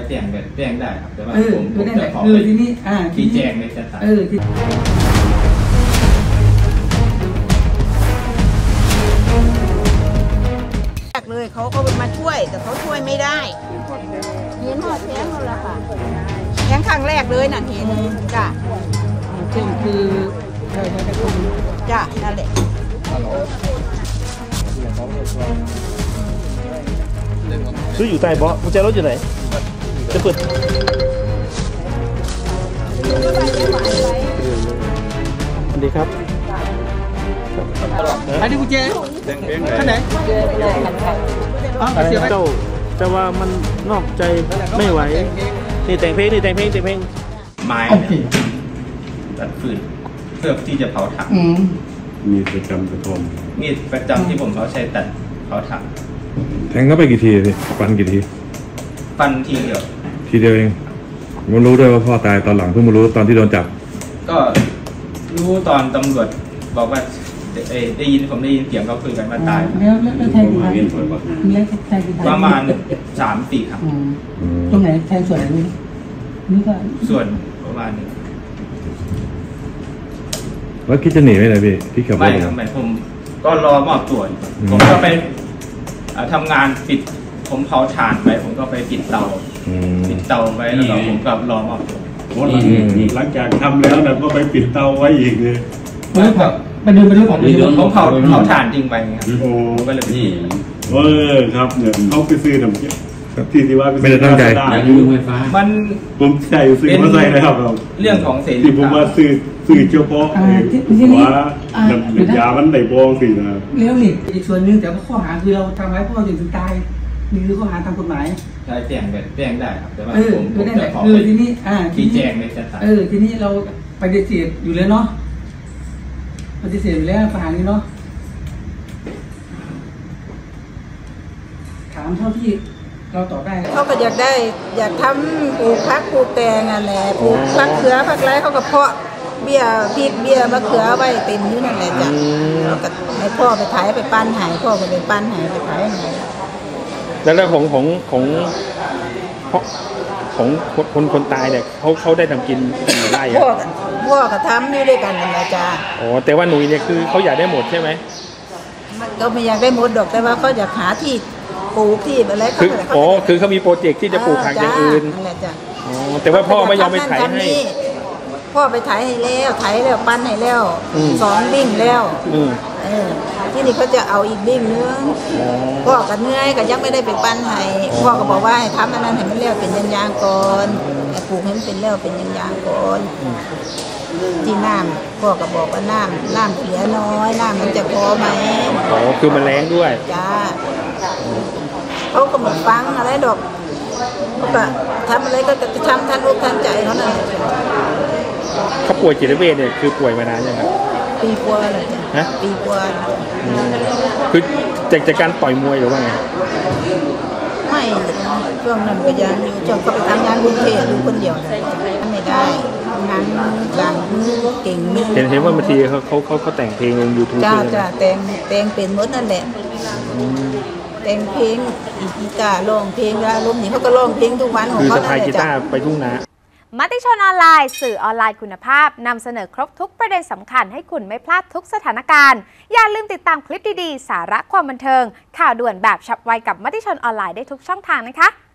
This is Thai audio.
แจ้งได้ครับแต่ว่าผมจะขอไปที่นี่ชี้แจงในชั้นศาลเลยเขาก็มาช่วยแต่เขาช่วยไม่ได้เห็นหอดแท้งเราละค่ะแท้งครั้งแรกเลยน่ะเห็นจ้ะคือจ้ะนั่นแหละซื้ออยู่ใต้เบาะกุญแจรถอยู่ไหนจะเปิดสวัสดีครับอันนี้กุญแจท่านไหนแต่ว่ามันนอกใจไม่ไหวนี่แต่งเพลงไม้ตัดฟืนเพื่อที่จะเผาถังมีประจำกระทอมมีประจำที่ผมเขาใช้ตัดเผาถังแทงก็ไปกี่ทีสิฟันกี่ทีฟันทีเดียวเองมันรู้ด้วยว่าพ่อตายตอนหลังเพิ่งมารู้ตอนที่โดนจับก็รู้ตอนตำรวจบอกว่าผมได้ยินเสียงเขาคุยกันว่าตายแล้วแทงกี่ครั้งประมาณ3-4 ครั้งตรงไหนแทงส่วนไหนนี่ก็ส่วนประมาณนี้แล้วคิดจะหนีไหมนะพี่ขับรถไม่ครับผมก็รอมอบตัวผมก็ไปทำงานปิดผมเผาถ่านไปผมก็ไปปิดเตาไว้แล้วก็ผมก็รอมอบตัวหลังจากทำแล้วนะก็ไปปิดเตาไว้อีกเลยไปดูของผมเผาถ่านจริงไปครับโอ้ก็เลยนี่ครับเนี่ยเขาไปซื้อน้ำเจี๊ยบที่ว่าไม่ได้ตั้งใจมันผมใส่ซื้อมาใส่นะครับเรื่องของเสรีที่ผมว่าซื้อเฉพาะว่าน้ำยามันไหนบองสินะแล้วนี่อีกส่วนนึงแต่ว่าข้อหาคือเราทำร้ายพ่อจนถึงตายนี่คือข้อหาตามกฎหมายใช่แจ้งได้ครับแต่ว่าผมจะขอไปที่นี่ชี้แจงในชั้นศาลทีนี้เราปฏิเสธอยู่เลยเนาะปฏิเสธอยู่แล้วข้อหานี้เนาะถามเท่าที่เราตอบได้เขาก็อยากทำปลูกพักปลูกแตงนั่นแหละปลูกพักเขือพักไรเขาก็เพาะเบี้ยพริกเบี้ยมะเขือไว้เต็มอยู่นั่นแหละจ้ะเราก็ให้พ่อไปถ่ายไปปั้นหายพ่อก็ไปปั้นหายไปถ่ายหายแล้วของคนตายเนี่ยเขาได้ทำกินได้พ่อก็ทำอยู่ด้วยกันนั่นแหละจ้ะอ๋อแต่ว่าหนุ่ยเนี่ยคือเขาอยากได้หมดใช่ไหมก็ไม่อยากได้หมดดอกแต่ว่าเขาอยากหาที่ปลูกที่อะไรคือเขามีโปรเจกต์ที่จะปลูกผักอย่างอื่นนั่นแหละจ้ะแต่ว่าพ่อไม่ยอมไปไถให้พ่อไปไถให้แล้วปั้นให้แล้ว2 บิ่งแล้วที่นี่เขาจะเอาอีกบิ่งนึงพ่อก็เหนื่อยก็ยังไม่ได้ไปปั้นให้พ่อก็บอกว่าให้ทำอันนั้นให้มันแล้วเป็นยางก่อนปลูกให้มันเป็นแล้วเป็นยางก่อนที่น้ำพ่อก็บอกว่าน้ำเหลือน้อยน้ำมันจะพอไหมอ๋อคือมันแรงด้วยจ้าเขาก็มาฟังอะไรดอกก็ทำอะไรก็จะทำทันอกทันใจเขานั่นเขาป่วยจิตเวชเนี่ยคือป่วยมานานยังครับปีกว่าเลยจ้ะปีกว่าคือจากการต่อยมวยหรือว่าไงไม่ช่วงนั้นก็ยังอยู่ช่วงเขาไปทำงานกรุงเทพอยู่คนเดียวไม่ได้งานหลังเก่งมือเห็นว่าบางทีเขาแต่งเพลงลง YouTube จ้าแต่งเป็นหมดนั่นแหละแต่งเพลงกีตาร์ร้องเพลงแล้วล้มนี่เขาก็ร้องเพลงทุกวันของเขาคือสะพายกีตาร์ไปทุ่งนามติชนออนไลน์สื่อออนไลน์คุณภาพนำเสนอครบทุกประเด็นสำคัญให้คุณไม่พลาดทุกสถานการณ์อย่าลืมติดตามคลิปดีๆสาระความบันเทิงข่าวด่วนแบบฉับไวกับมติชนออนไลน์ได้ทุกช่องทางนะคะ